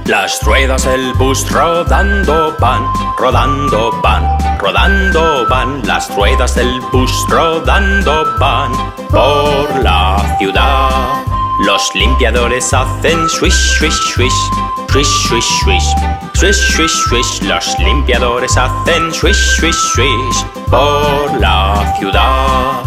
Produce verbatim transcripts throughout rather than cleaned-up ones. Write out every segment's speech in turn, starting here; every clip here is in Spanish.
Las ruedas del bus rodando van, rodando van, rodando van. Las ruedas del bus rodando van por la ciudad. Los limpiadores hacen swish, swish, swish, swish, swish, swish, swish, swish, swish. Los limpiadores hacen swish, swish, swish por la ciudad.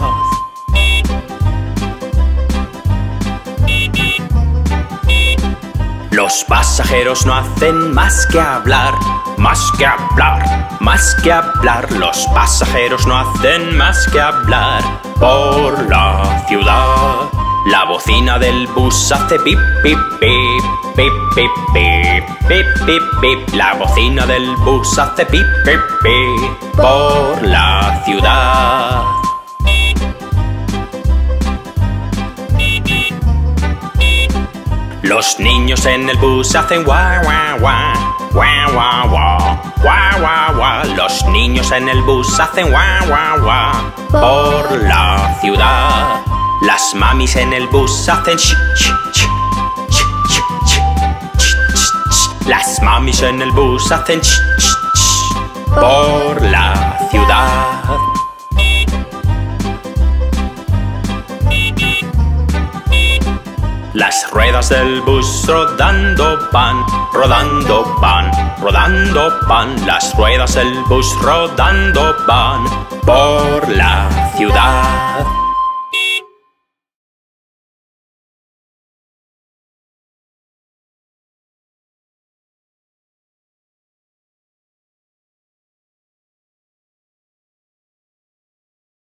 Los pasajeros no hacen más que hablar, más que hablar, más que hablar. Los pasajeros no hacen más que hablar por la ciudad. La bocina del bus hace pip, pip, pip, pip, pip, pip, pip, pip, pip. La bocina del bus hace pip, pip, pip por la ciudad. Los niños en el bus hacen guau, guau, guau, guau, guau, guau, guau, guau, guau. Los niños en el bus hacen guau, guau, guau por la ciudad. Las mamis en el bus hacen sh, sh, sh, sh, sh, sh, sh, sh. Las mamis en el bus hacen sh, sh, sh por la ciudad. Las ruedas del bus rodando van, rodando van, rodando van. Las ruedas del bus rodando van por la ciudad.